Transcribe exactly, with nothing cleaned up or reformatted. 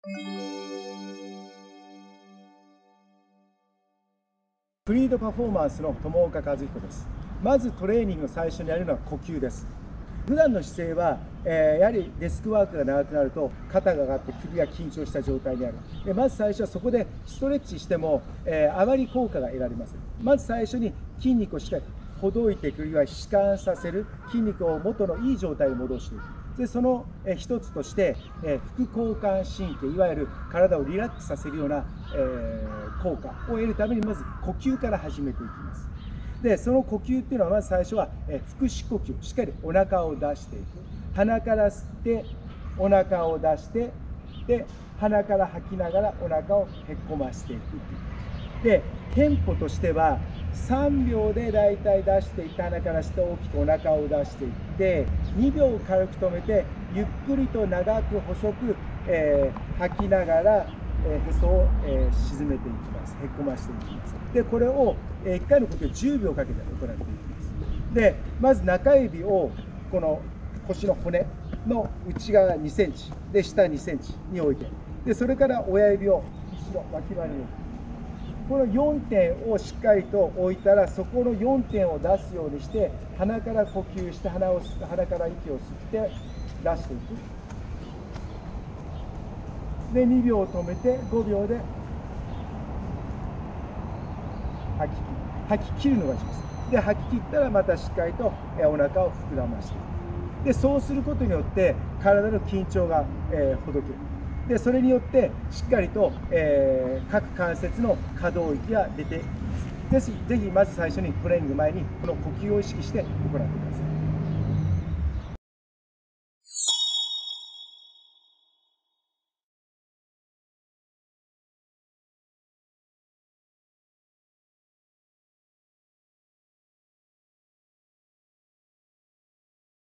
フリードパフォーマンスの友岡和彦です。まずトレーニングの最初にやるのは呼吸です。普段の姿勢は、えー、やはりデスクワークが長くなると肩が上がって首が緊張した状態にある。でまず最初はそこでストレッチしても、えー、あまり効果が得られません。まず最初に筋肉をしっかりほどいていく、いわゆる弛緩させる、筋肉を元のいい状態に戻していく。でその一つとして、えー、副交感神経、いわゆる体をリラックスさせるような、えー、効果を得るためにまず呼吸から始めていきます。でその呼吸っていうのはまず最初は、えー、腹式呼吸、しっかりお腹を出していく。鼻から吸ってお腹を出して、で鼻から吐きながらお腹をへっこましていく。でテンポとしてはさんびょうでだいたい出していって鼻から吸って大きくお腹を出していって、にびょう軽く止めてゆっくりと長く細く、えー、吐きながら、えー、へそを、えー、沈めていきます。へっこましていきます。でこれを、えー、いっかいの呼吸をじゅうびょうかけて行っていきます。でまず中指をこの腰の骨の内側にセンチで下にセンチに置いて、でそれから親指を後ろ脇腹に置いて、このよんてんをしっかりと置いたら、そこのよんてんを出すようにして鼻から呼吸して鼻を吸鼻から息を吸って出していく。でにびょう止めてごびょうで吐き切る吐き切るのがします。で吐き切ったらまたしっかりとお腹を膨らましていく。でそうすることによって体の緊張が、えー、ほどける。でそれによってしっかりと、えー、各関節の可動域が出てきます。ですぜひまず最初にトレーニング前にこの呼吸を意識して行ってください。